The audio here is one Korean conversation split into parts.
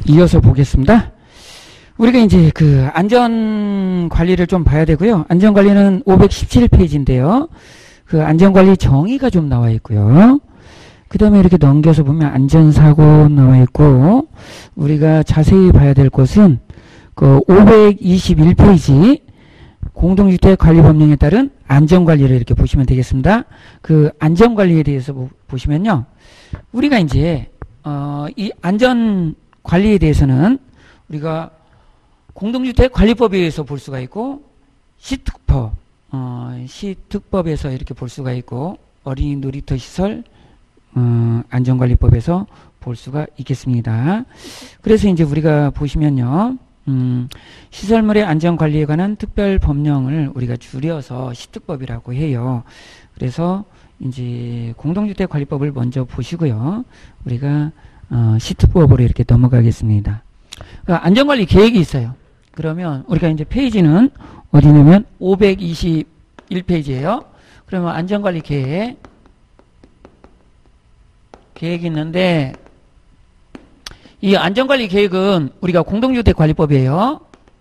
이어서 보겠습니다. 우리가 이제 그 안전 관리를 좀 봐야 되고요. 안전 관리는 517페이지인데요. 그 안전 관리 정의가 좀 나와 있고요. 그 다음에 이렇게 넘겨서 보면 안전사고 나와 있고, 우리가 자세히 봐야 될 것은 그 521페이지 공동주택관리법령에 따른 안전관리를 이렇게 보시면 되겠습니다. 그 안전관리에 대해서 보시면요. 우리가 이제 이 안전관리에 대해서는 우리가 공동주택관리법에 의해서 볼 수가 있고, 시특법에서 이렇게 볼 수가 있고, 어린이 놀이터 시설 안전관리법에서 볼 수가 있겠습니다. 그래서 이제 우리가 보시면요, 시설물의 안전관리에 관한 특별 법령을 우리가 줄여서 시특법이라고 해요. 그래서 이제 공동주택관리법을 먼저 보시고요, 우리가 시특법으로 이렇게 넘어가겠습니다. 그러니까 안전관리 계획이 있어요. 그러면 우리가 이제 페이지는 어디냐면 521페이지예요. 그러면 안전관리 계획이 있는데, 이 안전관리 계획은 우리가 공동주택관리법이에요.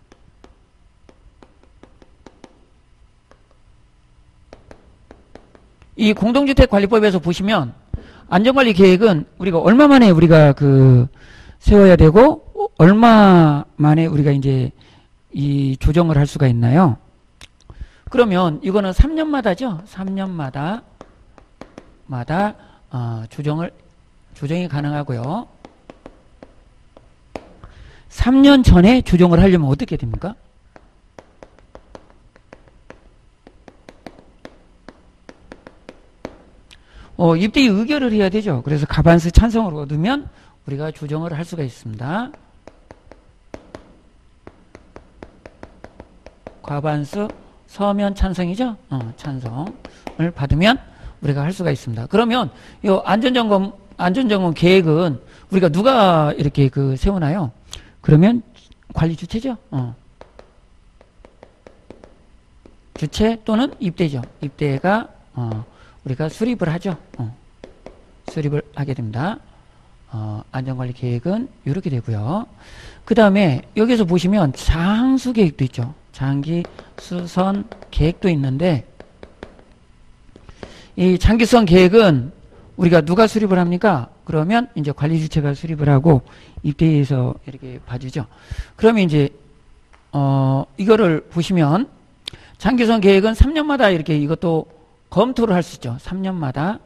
이 공동주택관리법에서 보시면 안전관리 계획은 우리가 얼마 만에 우리가 그 세워야 되고, 얼마 만에 우리가 이제 이 조정을 할 수가 있나요? 그러면 이거는 3년마다죠. 3년마다 조정이 가능하고요. 3년 전에 조정을 하려면 어떻게 됩니까? 입대의 의결을 해야 되죠. 그래서 과반수 찬성을 얻으면 우리가 조정을 할 수가 있습니다. 과반수 서면 찬성이죠. 찬성을 받으면 우리가 할 수가 있습니다. 그러면 이 안전점검 계획은 우리가 누가 이렇게 그 세우나요? 그러면 관리 주체죠. 주체 또는 입대죠. 입대가 우리가 수립을 하죠. 수립을 하게 됩니다. 안전관리 계획은 이렇게 되고요. 그 다음에 여기서 보시면 장수 계획도 있죠. 장기 수선 계획도 있는데, 이 장기 수선 계획은 우리가 누가 수립을 합니까? 그러면 이제 관리 주체가 수립을 하고 입대에서 이렇게 봐주죠. 그러면 이제 이거를 보시면 장기 수선 계획은 3년마다 이렇게 이것도 검토를 할 수 있죠. 3년마다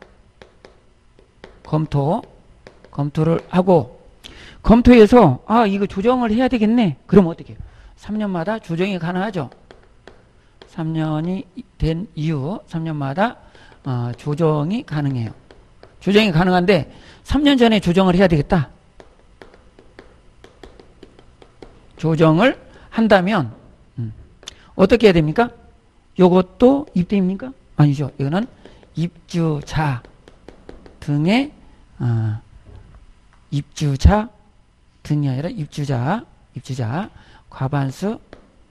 검토를 하고, 검토해서 이거 조정을 해야 되겠네. 그럼 어떻게 해요? 3년마다 조정이 가능하죠. 3년이 된 이후 3년마다 조정이 가능해요. 조정이 가능한데 3년 전에 조정을 해야 되겠다. 조정을 한다면 어떻게 해야 됩니까? 이것도 입대입니까? 아니죠. 이거는 입주자 등의 입주자 등이 아니라 입주자 과반수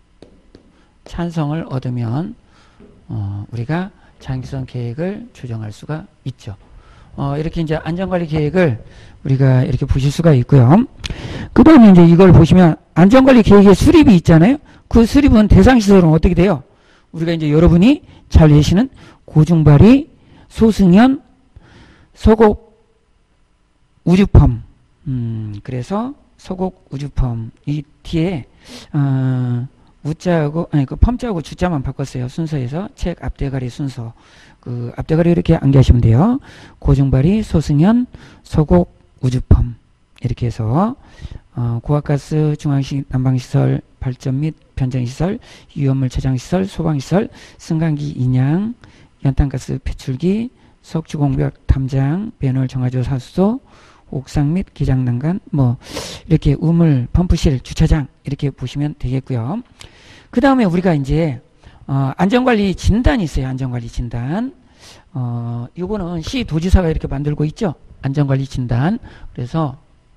찬성을 얻으면 우리가 장기성 계획을 조정할 수가 있죠. 이렇게 이제 안전관리 계획을 우리가 이렇게 보실 수가 있고요. 그 다음에 이제 이걸 보시면 안전관리 계획의 수립이 있잖아요. 그 수립은 대상시설은 어떻게 돼요? 우리가 이제 여러분이 잘 계시는 고중발이, 소승연, 서곡 우주펌. 그래서 서곡 우주펌, 이 뒤에 우자하고 그 펌자하고 주자만 바꿨어요. 순서에서 책 앞대가리 순서, 그 앞대가리 이렇게 암기하시면 돼요. 고중발이, 소승연, 서곡 우주펌, 이렇게 해서 고압가스 중앙식 난방시설 발전 및 변정시설, 유연물 저장시설, 소방시설, 승강기 인양, 연탄가스 배출기, 석주공벽 탐장, 배널 정화조 사수소, 옥상 및 기장난간, 이렇게 우물 펌프실 주차장, 이렇게 보시면 되겠고요. 그 다음에 우리가 이제 안전관리 진단이 있어요. 안전관리 진단. 요거는 시도지사가 이렇게 만들고 있죠. 안전관리 진단. 그래서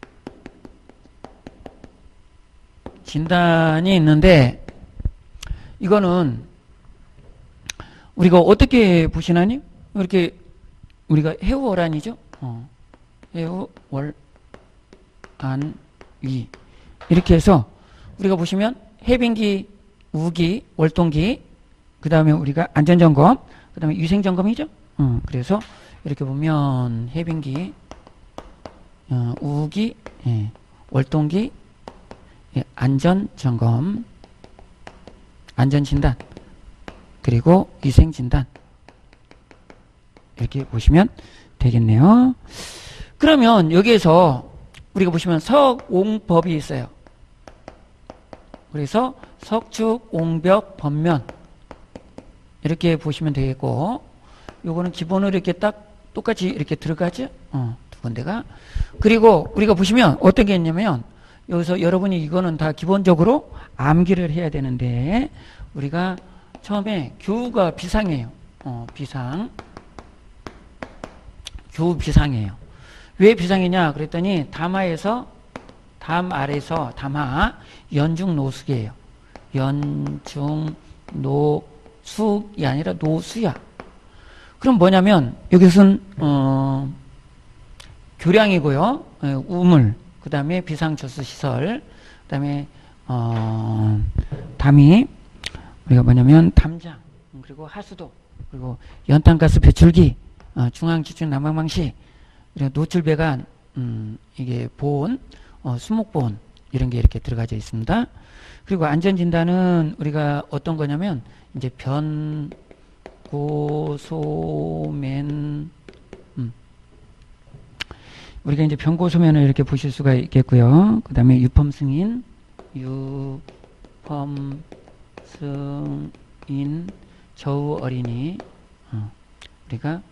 진단이 있는데, 이거는 우리가 어떻게 보시나니? 이렇게 우리가 해우월안이죠. 해우월안 위. 이렇게 해서 우리가 보시면 해빙기, 우기, 월동기, 그 다음에 우리가 안전점검, 그 다음에 위생점검이죠. 그래서 이렇게 보면 해빙기, 우기, 예, 월동기, 예, 안전점검, 안전진단, 그리고 위생진단. 이렇게 보시면 되겠네요. 그러면 여기에서 우리가 보시면 석옹법이 있어요. 그래서 석축, 옹벽, 법면 이렇게 보시면 되겠고, 요거는 기본으로 이렇게 딱 똑같이 이렇게 들어가죠. 두 군데가. 그리고 우리가 보시면 어떤 게 있냐면, 여기서 여러분이 이거는 다 기본적으로 암기를 해야 되는데, 우리가 처음에 교우가 비상이에요. 비상. 교우 비상이에요. 왜 비상이냐 그랬더니 담하에서, 담 아래서 담하, 연중 노숙이에요. 연중 노숙이 아니라 노수야. 그럼 뭐냐면 여기서는 교량이고요. 우물, 그 다음에 비상조수시설, 그 다음에 담이 우리가 뭐냐면 담장, 그리고 하수도, 그리고 연탄가스 배출기, 중앙지출 난방방시, 그리고 노출배관, 이게 보온, 수목보온 이런 게 이렇게 들어가져 있습니다. 그리고 안전진단은 우리가 어떤 거냐면 이제 변고소면, 우리가 이제 변고소면을 이렇게 보실 수가 있겠고요. 그 다음에 유펌승인, 저우 어린이, 우리가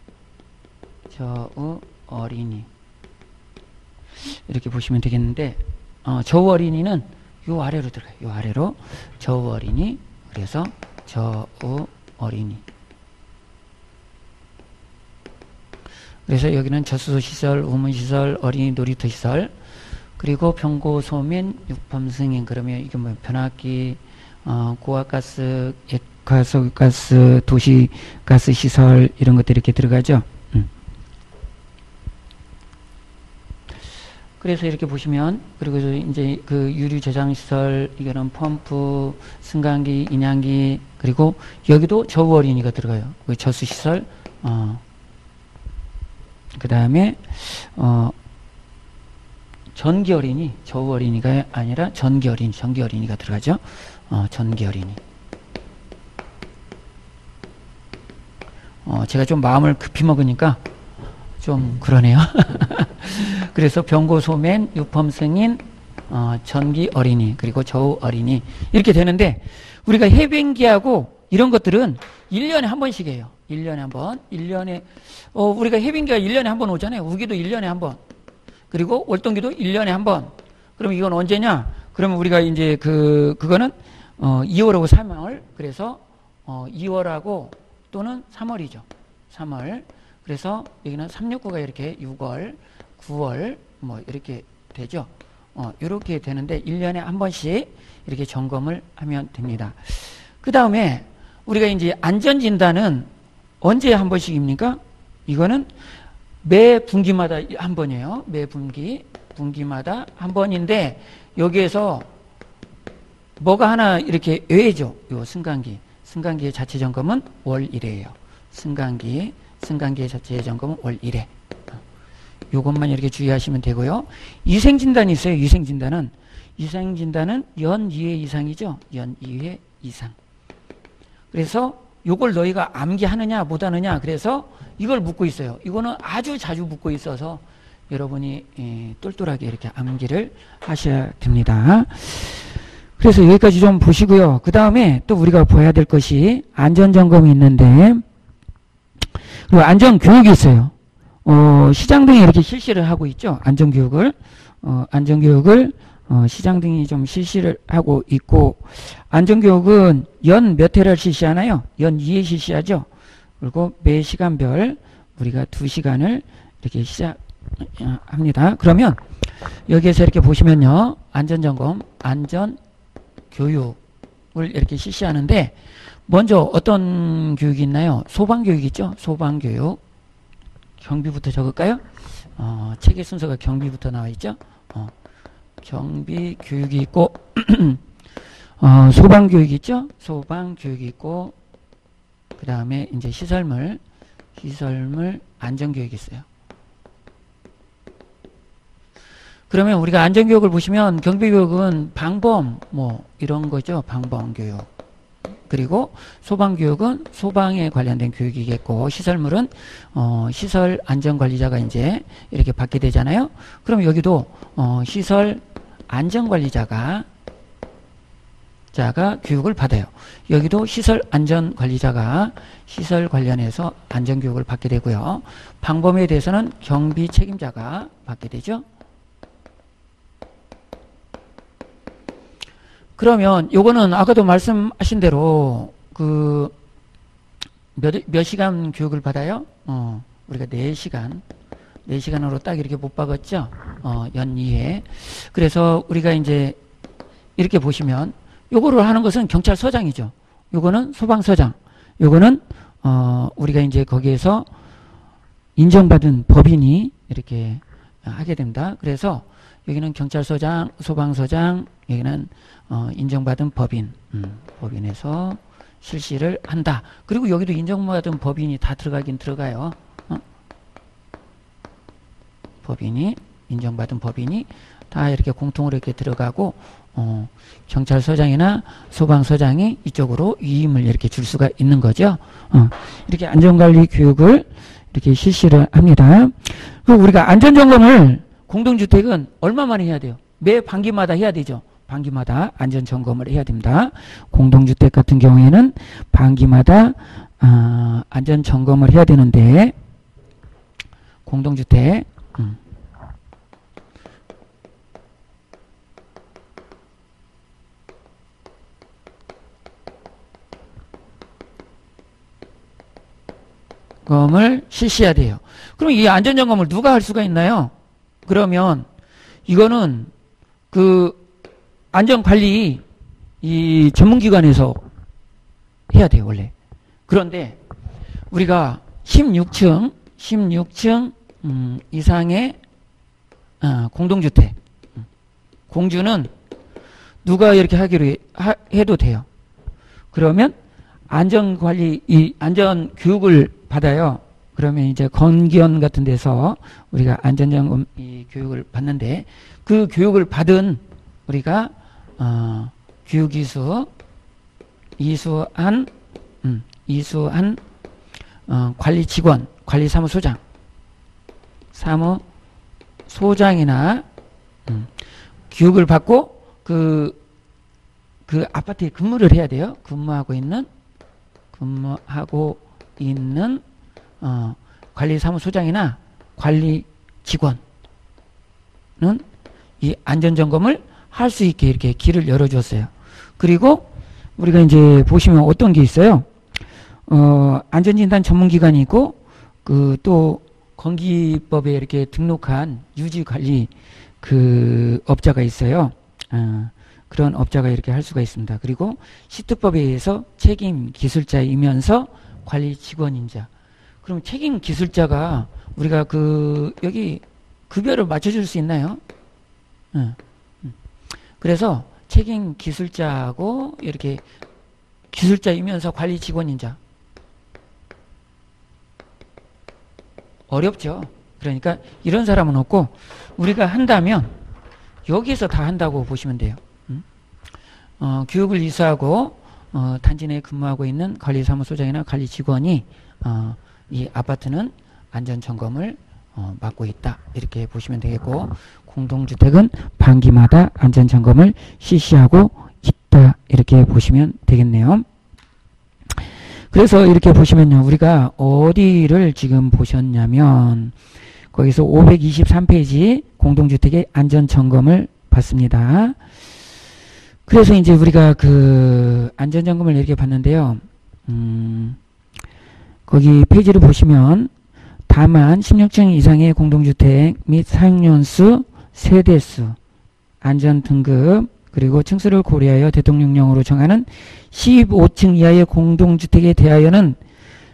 저우 어린이 이렇게 보시면 되겠는데, 저우 어린이는 요 아래로 들어가요. 요 아래로 저우 어린이. 그래서 저우 어린이. 그래서 여기는 저수시설, 우문시설, 어린이 놀이터시설, 그리고 병고소면, 육범승인. 그러면 이게 뭐 변압기, 고압가스, 액화석가스, 도시가스 시설 이런 것들이 이렇게 들어가죠. 그래서 이렇게 보시면, 그리고 이제 그 유류 저장 시설, 이거는 펌프, 승강기, 인양기, 그리고 여기도 저우 어린이가 들어가요. 그 저수 시설, 그 다음에 전기 어린이, 저우 어린이가 아니라 전기 어린이가 들어가죠. 전기 어린이. 제가 좀 마음을 급히 먹으니까 좀 그러네요. 그래서 병고소면, 유펌승인, 전기 어린이, 그리고 저우 어린이 이렇게 되는데, 우리가 해변기하고 이런 것들은 1년에 한 번씩이에요. 1년에 한 번. 1년에 우리가 해변기가 1년에 한 번 오잖아요. 우기도 1년에 한 번. 그리고 월동기도 1년에 한 번. 그럼 이건 언제냐? 그러면 우리가 이제 그거는 2월하고 3월. 그래서 2월하고 또는 3월이죠. 3월. 그래서 여기는 369가 이렇게 6월, 9월 뭐 이렇게 되죠. 이렇게 되는데 1년에 한 번씩 이렇게 점검을 하면 됩니다. 그 다음에 우리가 이제 안전진단은 언제 한 번씩입니까? 이거는 매 분기마다 한 번이에요. 매 분기마다 한 번인데, 여기에서 뭐가 하나 이렇게 외죠. 요 승강기의 자체 점검은 월 1회예요. 승강기의 자체 점검은 월 1회. 요것만 이렇게 주의하시면 되고요. 위생진단이 있어요. 위생진단은 연 2회 이상이죠. 연 2회 이상. 그래서 요걸 너희가 암기하느냐 못하느냐, 그래서 이걸 묻고 있어요. 이거는 아주 자주 묻고 있어서 여러분이 똘똘하게 이렇게 암기를 하셔야 됩니다. 그래서 여기까지 좀 보시고요. 그 다음에 또 우리가 봐야 될 것이 안전점검이 있는데, 그리고 안전교육이 있어요. 시장 등이 이렇게 실시를 하고 있죠. 안전교육을 시장 등이 좀 실시를 하고 있고, 안전교육은 연 몇 회를 실시하나요? 연 2회 실시하죠. 그리고 매 시간별 우리가 2시간을 이렇게 시작합니다. 그러면 여기에서 이렇게 보시면요, 안전점검, 안전교육을 이렇게 실시하는데, 먼저 어떤 교육이 있나요? 소방교육 있죠? 소방교육. 경비부터 적을까요? 책의 순서가 경비부터 나와 있죠? 경비 교육이 있고 소방 교육이 있죠. 소방 교육이 있고 그 다음에 이제 시설물 안전 교육이 있어요. 그러면 우리가 안전 교육을 보시면 경비 교육은 방범 뭐 이런 거죠. 방범 교육. 그리고 소방 교육은 소방에 관련된 교육이겠고 시설물은 시설 안전 관리자가 이제 이렇게 받게 되잖아요. 그럼 여기도 시설 안전 관리자가 교육을 받아요. 여기도 시설 안전 관리자가 시설 관련해서 안전 교육을 받게 되고요. 방범에 대해서는 경비 책임자가 받게 되죠. 그러면 요거는 아까도 말씀하신 대로 그 몇 시간 교육을 받아요? 우리가 4시간으로 딱 이렇게 못 박았죠? 연 2회. 그래서 우리가 이제 이렇게 보시면 요거를 하는 것은 경찰서장이죠. 요거는 소방서장. 요거는 우리가 이제 거기에서 인정받은 법인이 이렇게 하게 됩니다. 그래서 여기는 경찰서장, 소방서장, 여기는 인정받은 법인, 법인에서 실시를 한다. 그리고 여기도 인정받은 법인이 다 들어가긴 들어가요. 법인이, 인정받은 법인이 다 이렇게 공통으로 이렇게 들어가고, 경찰서장이나 소방서장이 이쪽으로 위임을 이렇게 줄 수가 있는 거죠. 이렇게 안전관리 교육을 이렇게 실시를 합니다. 그리고 우리가 안전점검을 공동주택은 얼마 만에 해야 돼요? 매 반기마다 해야 되죠. 반기마다 안전점검을 해야 됩니다. 공동주택 같은 경우에는 반기마다 안전점검을 해야 되는데 공동주택 점검을 실시해야 돼요. 그럼 이 안전점검을 누가 할 수가 있나요? 그러면 이거는 그 안전관리 이 전문기관에서 해야 돼요, 원래. 그런데 우리가 16층 이상의 공동주택 공주는 누가 이렇게 하기로 해도 돼요. 그러면 안전관리 이 안전교육을 받아요. 그러면 이제 건기원 같은 데서 우리가 안전점검 이 교육을 받는데 그 교육을 받은 우리가 교육이수 이수한 관리 직원, 관리 사무소장이나 교육을 받고 그 아파트에 근무를 해야 돼요. 근무하고 있는 관리 사무소장이나 관리 직원은 이 안전점검을 할 수 있게 이렇게 길을 열어줬어요. 그리고 우리가 이제 보시면 어떤 게 있어요? 안전진단 전문기관이 있고, 또 건기법에 이렇게 등록한 유지관리 업자가 있어요. 그런 업자가 이렇게 할 수가 있습니다. 그리고 시특법에 의해서 책임 기술자이면서 관리 직원인 자. 그럼 책임 기술자가 우리가 여기 급여를 맞춰줄 수 있나요? 그래서 책임 기술자하고 이렇게 기술자이면서 관리 직원인 자. 어렵죠. 그러니까 이런 사람은 없고 우리가 한다면 여기서 다 한다고 보시면 돼요. 교육을 이수하고 단지 내에 근무하고 있는 관리사무소장이나 관리 직원이 이 아파트는 안전점검을 맡고 있다. 이렇게 보시면 되겠고 공동주택은 반기마다 안전점검을 실시하고 있다. 이렇게 보시면 되겠네요. 그래서 이렇게 보시면요. 우리가 어디를 지금 보셨냐면 거기서 523페이지 공동주택의 안전점검을 봤습니다. 그래서 이제 우리가 안전점검을 이렇게 봤는데요. 거기 페이지를 보시면 다만 16층 이상의 공동주택 및 사용연수, 세대수, 안전등급, 그리고 층수를 고려하여 대통령령으로 정하는 15층 이하의 공동주택에 대하여는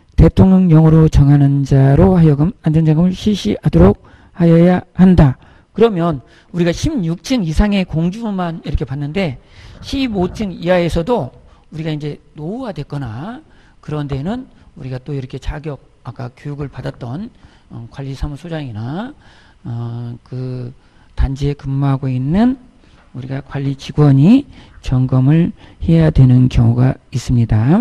대통령령으로 정하는 자로 하여금 안전점검을 실시하도록 하여야 한다. 그러면 우리가 16층 이상의 공주만 이렇게 봤는데 15층 이하에서도 우리가 이제 노후화됐거나 그런 데는 우리가 또 이렇게 자격 아까 교육을 받았던 관리사무소장이나 그 단지에 근무하고 있는 우리가 관리 직원이 점검을 해야 되는 경우가 있습니다.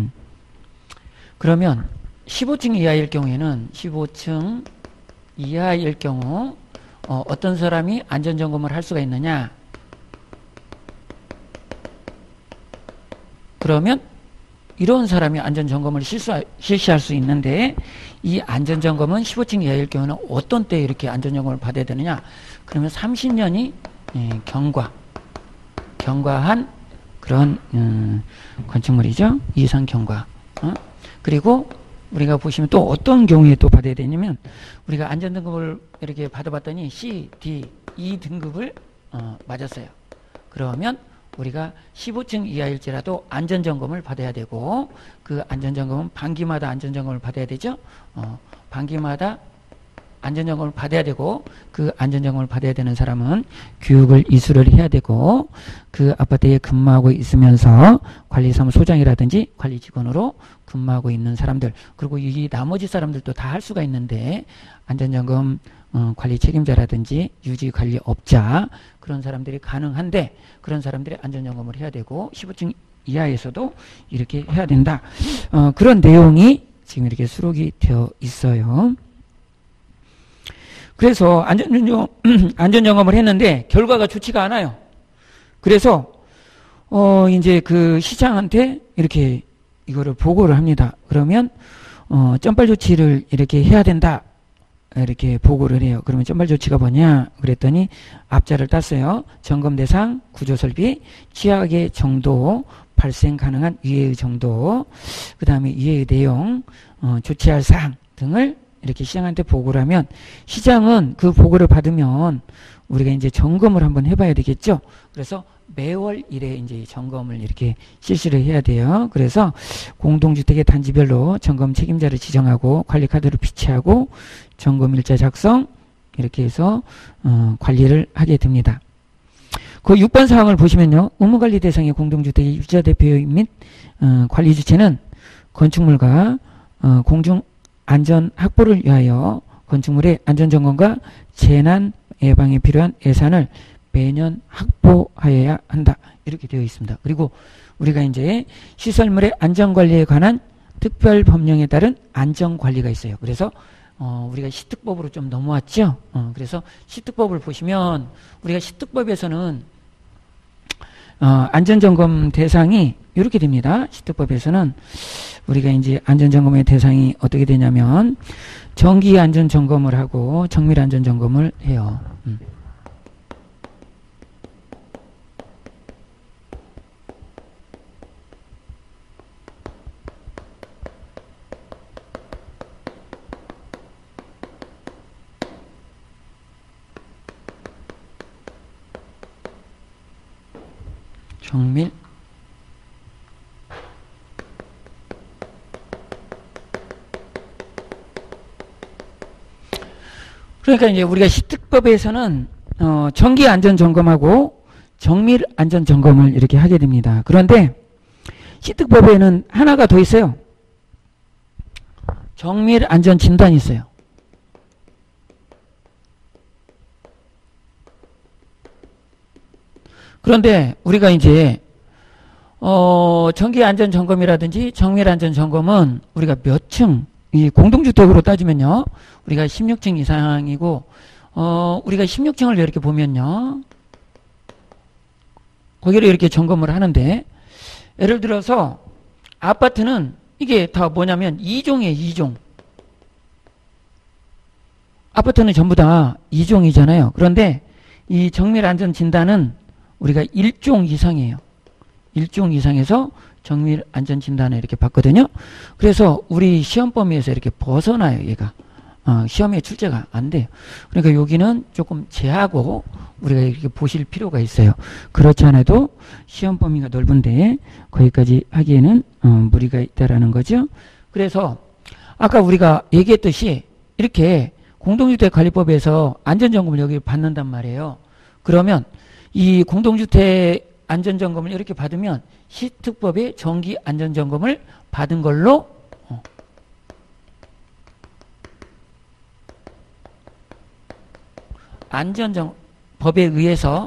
그러면 15층 이하일 경우에는 15층 이하일 경우 어떤 사람이 안전점검을 할 수가 있느냐? 그러면 이런 사람이 안전점검을 실시할 수 있는데 이 안전점검은 15층 이하일 경우는 어떤 때 이렇게 안전점검을 받아야 되느냐? 그러면 30년이 경과한 그런 건축물이죠. 이상 경과. 그리고 우리가 보시면 또 어떤 경우에 또 받아야 되냐면 우리가 안전등급을 이렇게 받아봤더니 C, D, E 등급을 맞았어요. 그러면 우리가 15층 이하일지라도 안전점검을 받아야 되고 그 안전점검은 반기마다 안전점검을 받아야 되죠. 반기마다 안전점검을 받아야 되고 그 안전점검을 받아야 되는 사람은 교육을 이수를 해야 되고 그 아파트에 근무하고 있으면서 관리사무소장이라든지 관리직원으로 근무하고 있는 사람들 그리고 이 나머지 사람들도 다 할 수가 있는데 안전점검 관리 책임자라든지 유지관리업자 그런 사람들이 가능한데 그런 사람들이 안전점검을 해야 되고 15층 이하에서도 이렇게 해야 된다. 그런 내용이 지금 이렇게 수록이 되어 있어요. 그래서 안전점검을 했는데 결과가 좋지가 않아요. 그래서 이제 그 시장한테 이렇게 이거를 보고를 합니다. 그러면 점발 조치를 이렇게 해야 된다. 이렇게 보고를 해요. 그러면 점발 조치가 뭐냐? 그랬더니 앞자를 땄어요. 점검 대상, 구조 설비, 취약의 정도, 발생 가능한 위해의 정도, 그 다음에 위해의 내용, 조치할 사항 등을 이렇게 시장한테 보고를 하면 시장은 그 보고를 받으면 우리가 이제 점검을 한번 해봐야 되겠죠. 그래서 매월 1회 이제 점검을 이렇게 실시를 해야 돼요. 그래서 공동주택의 단지별로 점검 책임자를 지정하고 관리카드를 비치하고 점검일자 작성 이렇게 해서 관리를 하게 됩니다. 그 6번 사항을 보시면요. 의무관리 대상의 공동주택의 유지자 대표인 및 관리 주체는 건축물과 공중 안전 확보를 위하여 건축물의 안전점검과 재난 예방에 필요한 예산을 매년 확보하여야 한다. 이렇게 되어 있습니다. 그리고 우리가 이제 시설물의 안전관리에 관한 특별 법령에 따른 안전관리가 있어요. 그래서 우리가 시특법으로 좀 넘어왔죠. 그래서 시특법을 보시면 우리가 시특법에서는 안전점검 대상이 이렇게 됩니다. 시특법에서는 우리가 이제 안전점검의 대상이 어떻게 되냐면 정기 안전점검을 하고 정밀 안전점검을 해요. 정밀 그러니까 이제 우리가 시특법에서는 정기 안전 점검하고 정밀 안전 점검을 이렇게 하게 됩니다. 그런데 시특법에는 하나가 더 있어요. 정밀 안전 진단이 있어요. 그런데 우리가 이제 정기 안전 점검이라든지 정밀 안전 점검은 우리가 몇 층, 이 공동주택으로 따지면요, 우리가 16층 이상이고 우리가 16층을 이렇게 보면요, 거기를 이렇게 점검을 하는데 예를 들어서 아파트는 이게 다 뭐냐면 2종이에요. 2종. 아파트는 전부 다 2종이잖아요. 그런데 이 정밀 안전 진단은 우리가 1종 이상이에요. 1종 이상에서 정밀 안전 진단을 이렇게 받거든요. 그래서 우리 시험 범위에서 이렇게 벗어나요, 얘가. 시험에 출제가 안 돼요. 그러니까 여기는 조금 제하고 우리가 이렇게 보실 필요가 있어요. 그렇지 않아도 시험 범위가 넓은데 거기까지 하기에는 무리가 있다라는 거죠. 그래서 아까 우리가 얘기했듯이 이렇게 공동주택관리법에서 안전점검을 여기 받는단 말이에요. 그러면 이 공동주택 안전점검을 이렇게 받으면 시특법의 정기안전점검을 받은 걸로 법에 의해서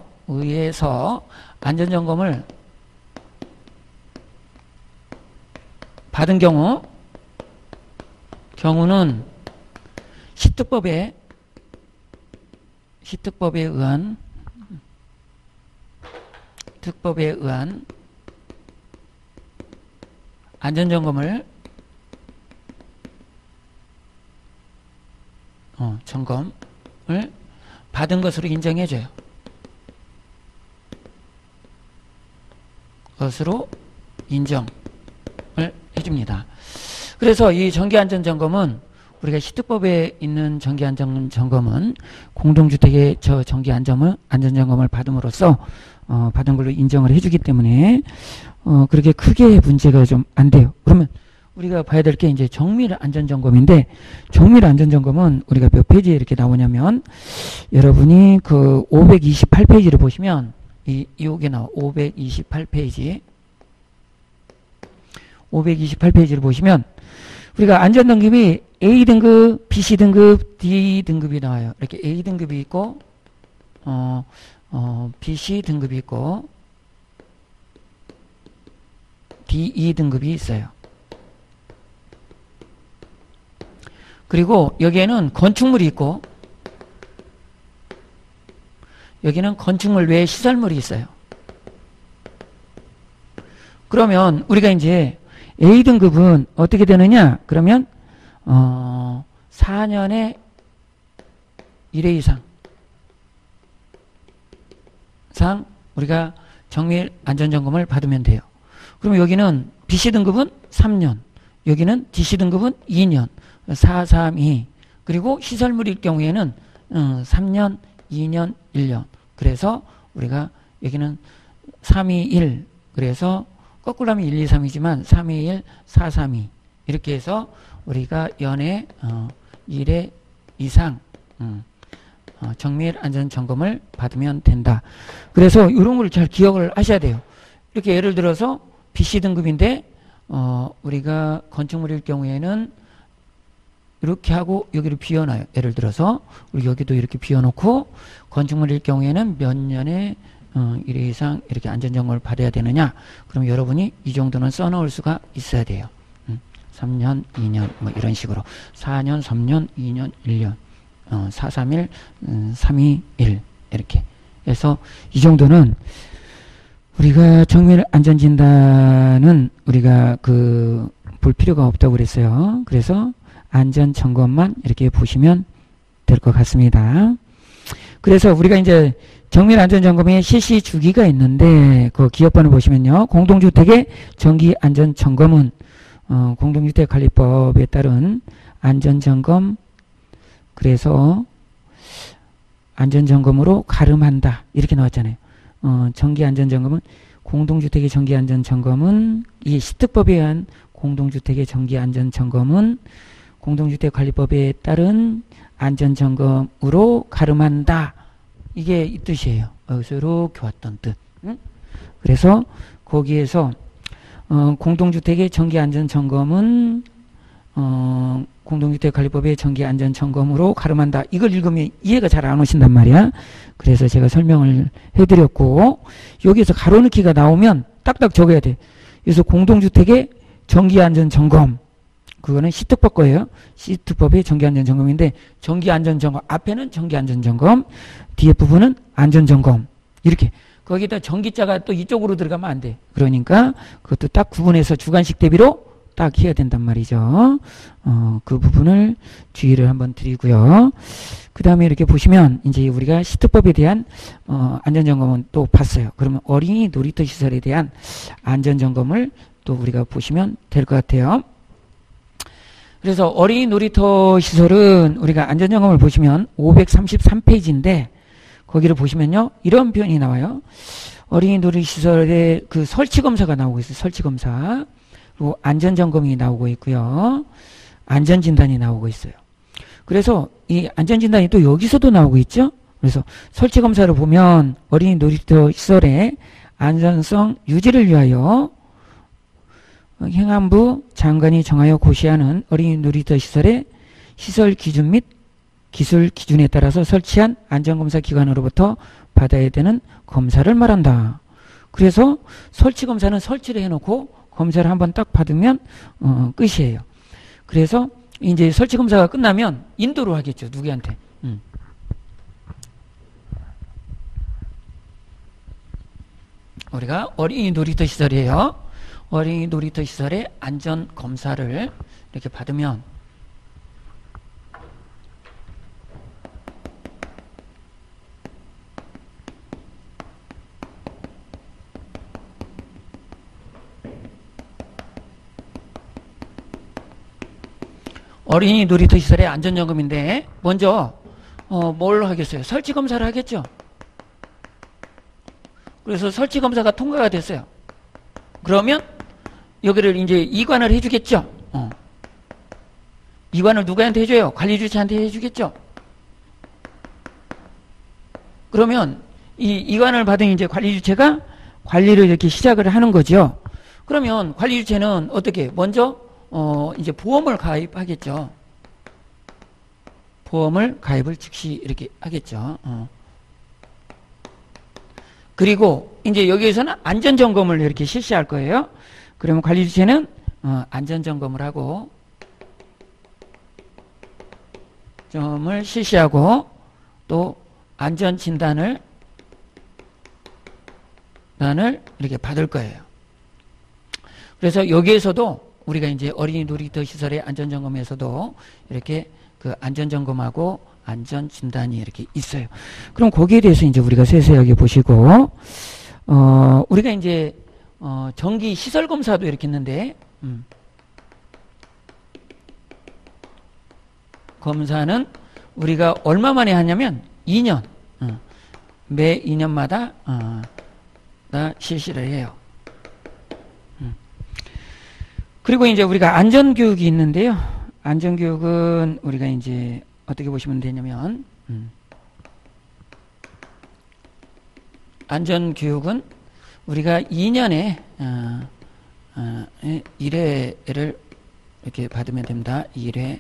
안전점검을 받은 경우는 시특법에 의한 안전점검을 점검을 받은 것으로 인정해줘요. 것으로 인정을 해줍니다. 그래서 이 정기안전점검은 우리가 시특법에 있는 정기안전점검은 공동주택의 저 정기안전점검을 받음으로써 받은 걸로 인정을 해주기 때문에 그렇게 크게 문제가 좀 안 돼요. 그러면 우리가 봐야 될 게 이제 정밀안전점검인데, 정밀안전점검은 우리가 몇 페이지에 이렇게 나오냐면, 여러분이 그 528페이지를 보시면 이게 나와. 528페이지를 보시면 우리가 안전등급이 A등급, BC등급, D등급이 나와요. 이렇게 A등급이 있고 BC등급이 있고 DE등급이 있어요. 그리고 여기에는 건축물이 있고 여기는 건축물 외에 시설물이 있어요. 그러면 우리가 이제 A등급은 어떻게 되느냐? 그러면 4년에 1회 이상 우리가 정밀 안전점검을 받으면 돼요. 그럼 여기는 BC등급은 3년, 여기는 DC등급은 2년, 4, 3, 2. 그리고 시설물일 경우에는 3년, 2년, 1년. 그래서 우리가 여기는 3, 2, 1. 그래서 거꾸로 하면 1, 2, 3이지만 3, 2, 1, 4, 3, 2. 이렇게 해서 우리가 연에 1회 이상 정밀 안전점검을 받으면 된다. 그래서 이런 걸 잘 기억을 하셔야 돼요. 이렇게 예를 들어서 BC등급인데 우리가 건축물일 경우에는 이렇게 하고 여기를 비워놔요. 예를 들어서 우리 여기도 이렇게 비워놓고 건축물일 경우에는 몇 년에 1회 이상 이렇게 안전점검을 받아야 되느냐. 그럼 여러분이 이 정도는 써놓을 수가 있어야 돼요. 3년, 2년 뭐 이런 식으로 4년, 3년, 2년, 1년 4, 3, 1, 3, 2, 1 이렇게 해서 이 정도는 우리가 정밀 안전진단은 우리가 볼 필요가 없다고 그랬어요. 그래서 안전점검만 이렇게 보시면 될 것 같습니다. 그래서 우리가 이제 정밀 안전점검의 실시 주기가 있는데 그 기억번호 보시면요. 공동주택의 정기 안전점검은 공동주택관리법에 따른 안전점검, 그래서 안전점검으로 가름한다 이렇게 나왔잖아요. 정기안전점검은 공동주택의 정기안전점검은 이 시특법에 의한 공동주택의 정기안전점검은 공동주택관리법에 따른 안전점검으로 가름한다. 이게 이 뜻이에요. 여기서 이렇게 왔던 뜻. 그래서 거기에서 공동주택의 정기안전점검은 공동주택관리법의 정기안전점검으로 가름한다. 이걸 읽으면 이해가 잘 안 오신단 말이야. 그래서 제가 설명을 해드렸고 여기에서 가로넣기가 나오면 딱딱 적어야 돼. 그래서 공동주택의 정기안전점검, 그거는 시특법 거예요. 시특법의 정기안전점검인데 정기안전점검 앞에는 정기안전점검, 뒤에 부분은 안전점검. 이렇게 거기다 전기자가 또 이쪽으로 들어가면 안 돼. 그러니까 그것도 딱 구분해서 주관식 대비로 딱 해야 된단 말이죠. 그 부분을 주의를 한번 드리고요. 그 다음에 이렇게 보시면 이제 우리가 시특법에 대한 안전점검은 또 봤어요. 그러면 어린이 놀이터 시설에 대한 안전점검을 또 우리가 보시면 될 것 같아요. 그래서 어린이 놀이터 시설은 우리가 안전점검을 보시면 533페이지인데 거기를 보시면요. 이런 표현이 나와요. 어린이 놀이시설의 그 설치검사가 나오고 있어요. 설치검사. 그리고 안전점검이 나오고 있고요. 안전진단이 나오고 있어요. 그래서 이 안전진단이 또 여기서도 나오고 있죠. 그래서 설치검사를 보면 어린이 놀이터 시설의 안전성 유지를 위하여 행안부 장관이 정하여 고시하는 어린이 놀이터 시설의 시설 기준 및 기술 기준에 따라서 설치한 안전검사 기관으로부터 받아야 되는 검사를 말한다. 그래서 설치검사는 설치를 해놓고 검사를 한번 딱 받으면 끝이에요. 그래서 이제 설치검사가 끝나면 인도를 하겠죠. 누구한테? 우리가 어린이 놀이터 시설이에요. 어린이 놀이터 시설의 안전검사를 이렇게 받으면 어린이 놀이터 시설의 안전점검인데 먼저 뭘 하겠어요? 설치검사를 하겠죠. 그래서 설치검사가 통과가 됐어요. 그러면 여기를 이제 이관을 해주겠죠. 이관을 누구한테 해줘요? 관리주체한테 해주겠죠. 그러면 이 이관을 받은 이제 관리주체가 관리를 이렇게 시작을 하는 거죠. 그러면 관리주체는 어떻게 먼저 이제 보험을 가입하겠죠. 보험을 가입을 즉시 이렇게 하겠죠. 그리고 이제 여기에서는 안전점검을 이렇게 실시할 거예요. 그러면 관리주체는 안전점검을 하고 점을 실시하고 또 안전진단을 이렇게 받을 거예요. 그래서 여기에서도 우리가 이제 어린이 놀이터 시설의 안전점검에서도 이렇게 그 안전점검하고 안전진단이 이렇게 있어요. 그럼 거기에 대해서 이제 우리가 세세하게 보시고, 우리가 이제, 정기 시설검사도 이렇게 있는데, 검사는 우리가 얼마 만에 하냐면 2년, 매 2년마다, 다 실시를 해요. 그리고 이제 우리가 안전교육이 있는데요. 안전교육은 우리가 이제 어떻게 보시면 되냐면, 안전교육은 우리가 2년에 1회를 이렇게 받으면 됩니다. 1회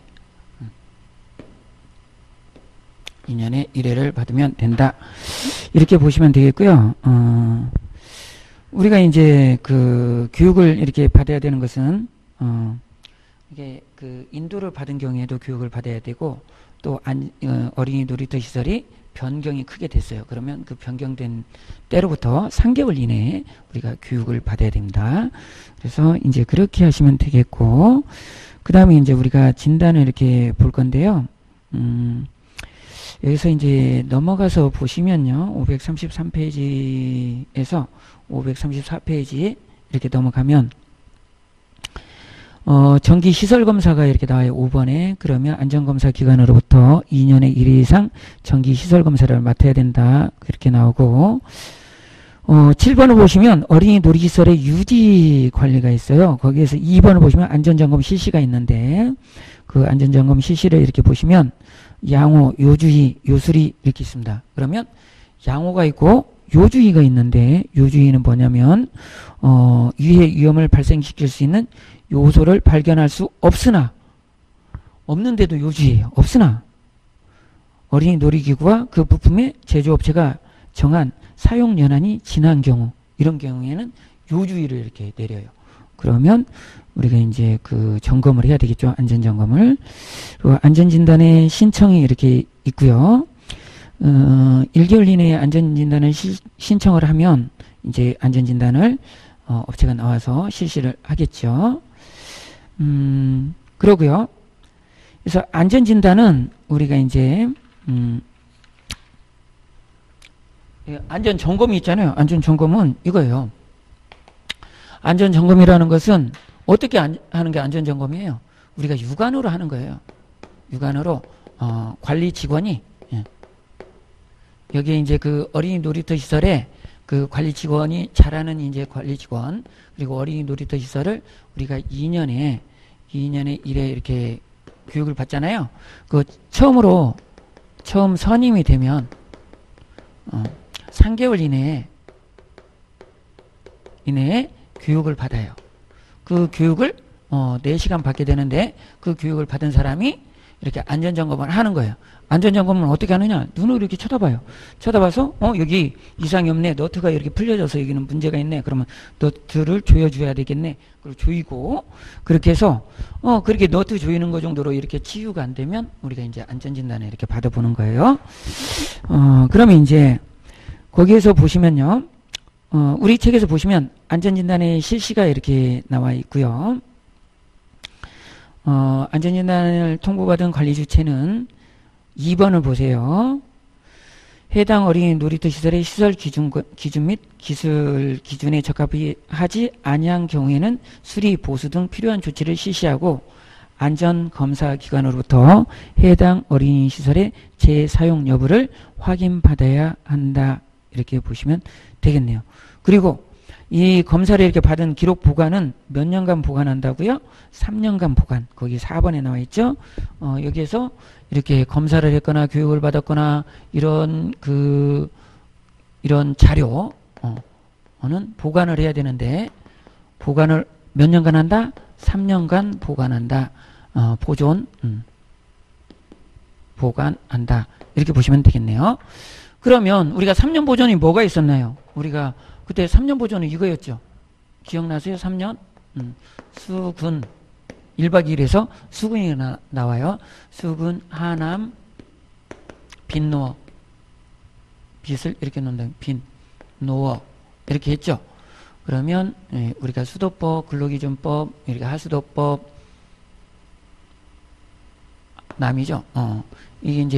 2년에 1회를 받으면 된다. 이렇게 보시면 되겠고요. 우리가 이제 그 교육을 이렇게 받아야 되는 것은 이게 그 인도를 받은 경우에도 교육을 받아야 되고 또 어린이 놀이터 시설이 변경이 크게 됐어요. 그러면 그 변경된 때로부터 3개월 이내에 우리가 교육을 받아야 됩니다. 그래서 이제 그렇게 하시면 되겠고, 그 다음에 이제 우리가 진단을 이렇게 볼 건데요. 여기서 이제 넘어가서 보시면요. 533페이지에서 534페이지 이렇게 넘어가면 정기 시설검사가 이렇게 나와요. 5번에. 그러면 안전검사 기관으로부터 2년에 1회 이상 정기 시설검사를 맡아야 된다. 그렇게 나오고 7번을 보시면 어린이 놀이시설의 유지 관리가 있어요. 거기에서 2번을 보시면 안전점검 실시가 있는데 그 안전점검 실시를 이렇게 보시면 양호, 요주의, 요술이 이렇게 있습니다. 그러면 양호가 있고 요주의가 있는데 요주의는 뭐냐면 위해 위험을 발생시킬 수 있는 요소를 발견할 수 없으나 없는데도 요주의예요. 없으나 어린이 놀이기구와 그 부품의 제조업체가 정한 사용 연한이 지난 경우 이런 경우에는 요주의를 이렇게 내려요. 그러면 우리가 이제 그 점검을 해야 되겠죠. 안전점검을. 그리고 안전진단의 신청이 이렇게 있고요. 1개월 이내에 안전진단을 신청을 하면 이제 안전진단을 업체가 나와서 실시를 하겠죠. 그러고요. 그래서 안전진단은 우리가 이제 안전점검이 있잖아요. 안전점검은 이거예요. 안전점검이라는 것은 어떻게 하는 게 안전점검이에요? 우리가 육안으로 하는 거예요. 육안으로 관리 직원이 여기에 이제 그 어린이 놀이터 시설에 그 관리 직원이 잘하는 이제 관리 직원 그리고 어린이 놀이터 시설을 우리가 2년에 1회 이렇게 교육을 받잖아요. 처음 선임이 되면 3개월 이내에 교육을 받아요. 그 교육을 4시간 받게 되는데 그 교육을 받은 사람이 이렇게 안전점검을 하는 거예요. 안전점검은 어떻게 하느냐? 눈으로 이렇게 쳐다봐요. 쳐다봐서 여기 이상이 없네. 너트가 이렇게 풀려져서 여기는 문제가 있네. 그러면 너트를 조여줘야 되겠네. 그리고 조이고 그렇게 해서 그렇게 너트 조이는 거 정도로 이렇게 치유가 안 되면 우리가 이제 안전진단을 이렇게 받아보는 거예요. 그러면 이제 거기에서 보시면요. 우리 책에서 보시면 안전진단의 실시가 이렇게 나와 있고요. 안전진단을 통보받은 관리 주체는 2번을 보세요. 해당 어린이 놀이터 시설의 시설 기준 및 기술 기준에 적합하지 아니한 경우에는 수리, 보수 등 필요한 조치를 실시하고 안전검사기관으로부터 해당 어린이 시설의 재사용 여부를 확인받아야 한다. 이렇게 보시면 되겠네요. 그리고 이 검사를 이렇게 받은 기록 보관은 몇 년간 보관한다고요? 3년간 보관. 거기 4번에 나와 있죠. 여기에서 이렇게 검사를 했거나 교육을 받았거나 이런 자료는 보관을 해야 되는데 보관을 몇 년간 한다? 3년간 보관한다. 보관한다. 이렇게 보시면 되겠네요. 그러면 우리가 3년 보존이 뭐가 있었나요? 우리가 그때 3년 보존은 이거였죠. 기억나세요? 3년? 수군 1박 2일에서 수군이 나와요. 수군, 하남, 빈노어. 빚을 이렇게 놓는다. 빈, 노어. 이렇게 했죠. 그러면 우리가 수도법, 근로기준법, 이렇게 하수도법, 남이죠. 이게 이제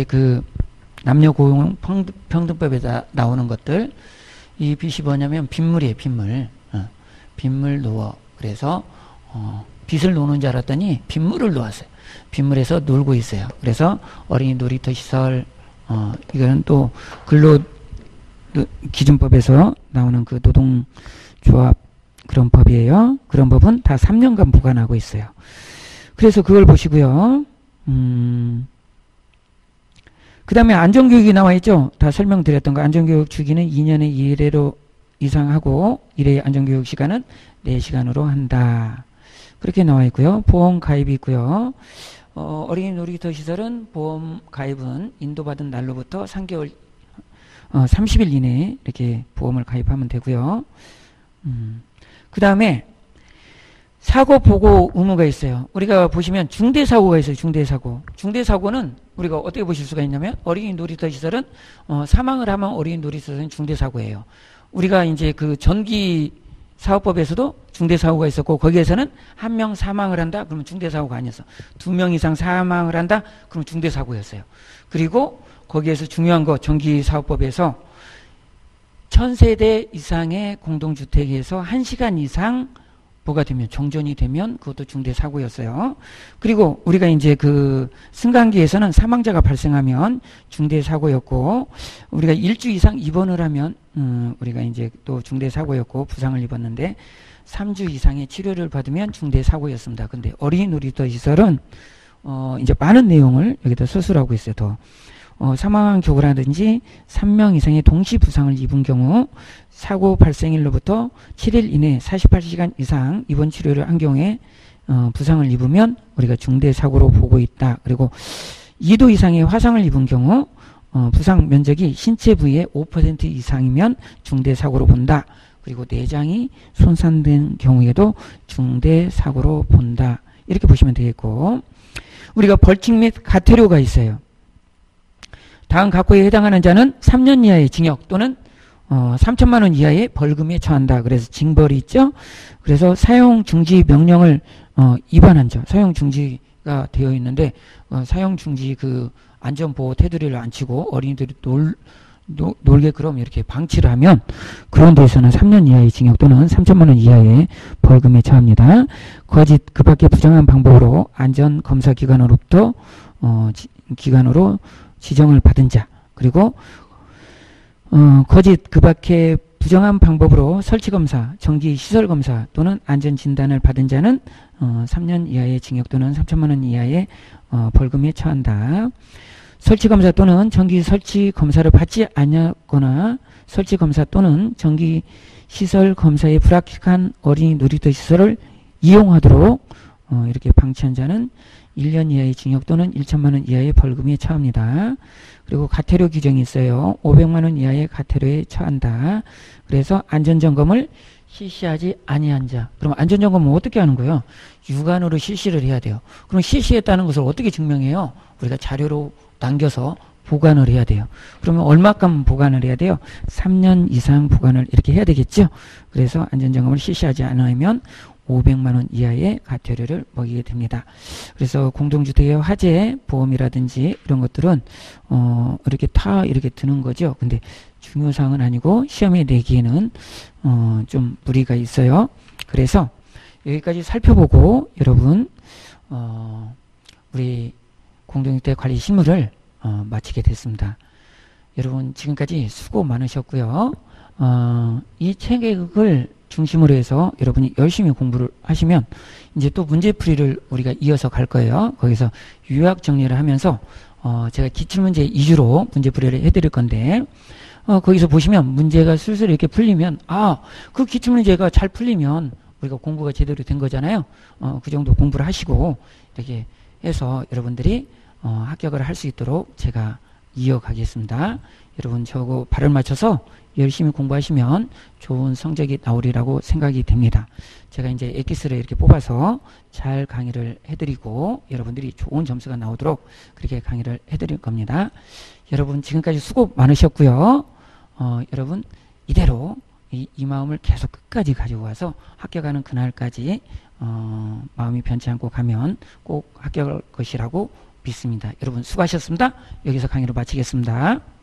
남녀고용평등법에 나오는 것들. 이 빚이 뭐냐면 빗물이에요. 빗물. 빗물 노어. 그래서 빗을 노는 줄 알았더니 빗물을 놓았어요. 빗물에서 놀고 있어요. 그래서 어린이 놀이터 시설 이거는 또 근로기준법에서 나오는 그 노동조합 그런 법이에요. 그런 법은 다 3년간 보관하고 있어요. 그래서 그걸 보시고요. 그 다음에 안전교육이 나와 있죠. 다 설명드렸던 거. 안전교육 주기는 2년에 1회로 이상 하고 1회 안전교육 시간은 4시간으로 한다. 그렇게 나와 있고요. 보험 가입이 있고요. 어린이 놀이터 시설은 보험 가입은 인도받은 날로부터 3개월 30일 이내에 이렇게 보험을 가입하면 되고요. 그 다음에 사고 보고 의무가 있어요. 우리가 보시면 중대사고가 있어요. 중대사고. 중대사고는 우리가 어떻게 보실 수가 있냐면 어린이 놀이터 시설은 사망을 하면 어린이 놀이터 시설은 중대사고예요. 우리가 이제 그 전기 사업법에서도 중대사고가 있었고 거기에서는 한 명 사망을 한다? 그러면 중대사고가 아니었어. 2명 이상 사망을 한다? 그러면 중대사고였어요. 그리고 거기에서 중요한 거 전기사업법에서 1000세대 이상의 공동주택에서 1시간 이상 뭐가 되면 정전이 되면 그것도 중대사고였어요. 그리고 우리가 이제 그 승강기에서는 사망자가 발생하면 중대사고였고 우리가 1주 이상 입원을 하면 우리가 이제 또 중대사고였고 부상을 입었는데 3주 이상의 치료를 받으면 중대사고였습니다. 근데 어린이 놀이터 시설은 이제 많은 내용을 여기다 서술하고 있어요. 더 사망한 경우라든지 3명 이상의 동시 부상을 입은 경우 사고 발생일로부터 7일 이내 48시간 이상 입원 치료를 한 경우에 부상을 입으면 우리가 중대사고로 보고 있다. 그리고 2도 이상의 화상을 입은 경우 부상 면적이 신체 부위의 5% 이상이면 중대사고로 본다. 그리고 내장이 손상된 경우에도 중대사고로 본다. 이렇게 보시면 되겠고 우리가 벌칙 및 가태료가 있어요. 다음 각호에 해당하는 자는 3년 이하의 징역 또는 3천만 원 이하의 벌금에 처한다. 그래서 징벌이 있죠. 그래서 사용 중지 명령을 위반한 자, 사용 중지가 되어 있는데 사용 중지 그 안전보호 테두리를 안 치고 어린이들이 놀게 그럼 이렇게 방치를 하면 그런 데서는 3년 이하의 징역 또는 3천만 원 이하의 벌금에 처합니다. 거짓 그 밖의 부정한 방법으로 안전검사기관으로부터 기관으로 지정을 받은 자 그리고 거짓 그 밖의 부정한 방법으로 설치검사, 정기시설검사 또는 안전진단을 받은 자는 3년 이하의 징역 또는 3천만 원 이하의 벌금에 처한다. 설치검사 또는 정기설치검사를 받지 않았거나 설치검사 또는 정기시설검사의 불합격한 어린이 놀이터 시설을 이용하도록 이렇게 방치한 자는 1년 이하의 징역 또는 1천만 원 이하의 벌금에 처합니다. 그리고 과태료 규정이 있어요. 500만 원 이하의 과태료에 처한다. 그래서 안전점검을 실시하지 아니한 자. 그럼 안전점검은 어떻게 하는 거예요? 육안으로 실시를 해야 돼요. 그럼 실시했다는 것을 어떻게 증명해요? 우리가 자료로 남겨서 보관을 해야 돼요. 그러면 얼마큼 보관을 해야 돼요? 3년 이상 보관을 이렇게 해야 되겠죠? 그래서 안전점검을 실시하지 않으면 500만 원 이하의 과태료를 먹이게 됩니다. 그래서 공동주택의 화재 보험이라든지 이런 것들은 이렇게 다 이렇게 드는 거죠. 근데 중요사항은 아니고 시험에 내기에는 좀 무리가 있어요. 그래서 여기까지 살펴보고 여러분 우리 공동주택 관리 실무를 마치게 됐습니다. 여러분 지금까지 수고 많으셨고요. 이 체계극을 중심으로 해서 여러분이 열심히 공부를 하시면 이제 또 문제풀이를 우리가 이어서 갈 거예요. 거기서 요약 정리를 하면서 제가 기출문제 위주로 문제풀이를 해드릴 건데 거기서 보시면 문제가 슬슬 이렇게 풀리면 그 기출문제가 잘 풀리면 우리가 공부가 제대로 된 거잖아요. 그 정도 공부를 하시고 이렇게 해서 여러분들이 합격을 할 수 있도록 제가 이어가겠습니다. 여러분 저거 발을 맞춰서 열심히 공부하시면 좋은 성적이 나오리라고 생각이 됩니다. 제가 이제 엑기스를 이렇게 뽑아서 잘 강의를 해드리고 여러분들이 좋은 점수가 나오도록 그렇게 강의를 해드릴 겁니다. 여러분 지금까지 수고 많으셨고요. 여러분 이대로 이 마음을 계속 끝까지 가지고 와서 합격하는 그날까지 마음이 변치 않고 가면 꼭 합격할 것이라고 믿습니다. 여러분 수고하셨습니다. 여기서 강의를 마치겠습니다.